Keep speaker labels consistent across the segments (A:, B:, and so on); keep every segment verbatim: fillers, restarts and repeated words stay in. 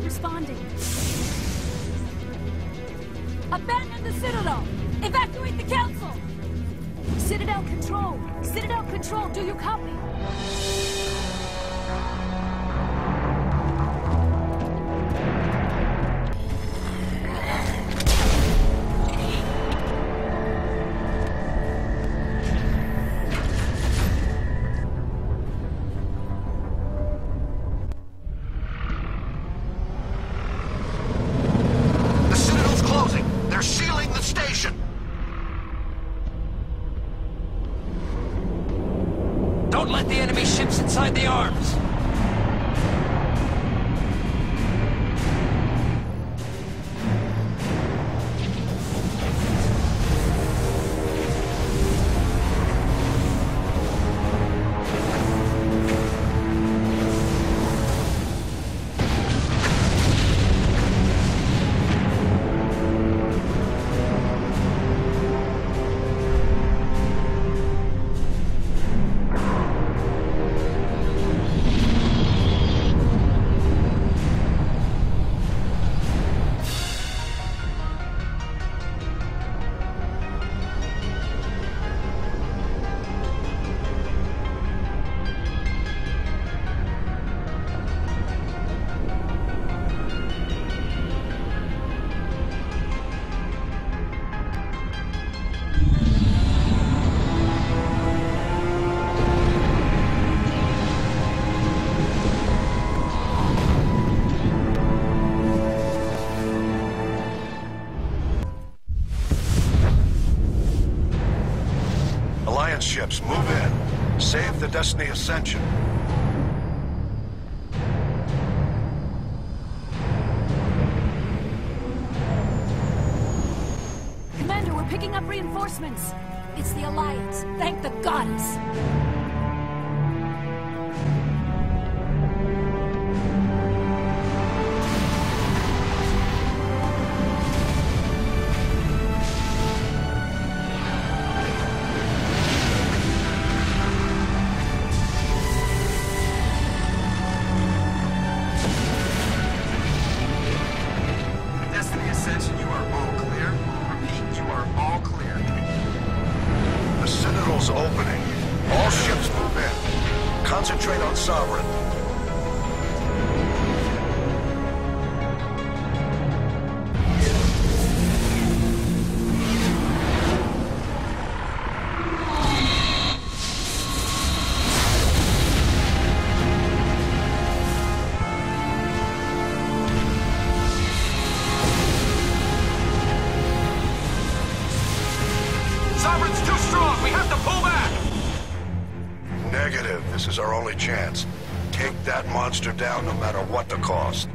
A: responding. Abandon the Citadel! Evacuate the Council! Citadel Control! Citadel Control, do you copy?
B: Don't let the enemy ships inside the arms!
C: Ships, move in. Save the Destiny Ascension.
A: Commander, we're picking up reinforcements. It's the Alliance. Thank the goddess.
C: Opening. All ships move in. Concentrate on Sovereign.
B: Sovereign's too strong! We have to pull back!
C: Negative. This is our only chance. Take that monster down no matter what the cost.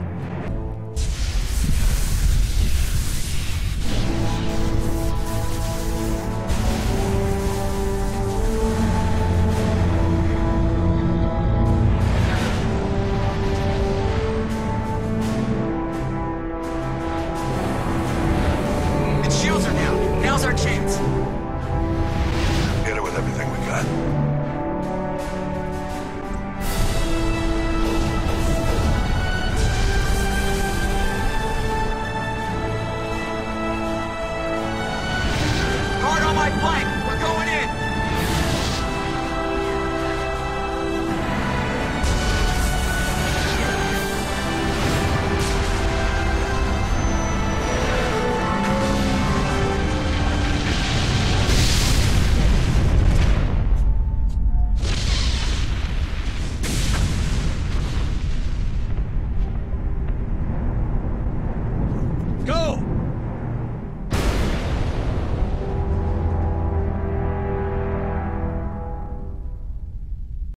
B: Its shields are down. Now's our chance.
C: Hit it with everything we got.
B: Guard on my flank! We're going in! Go!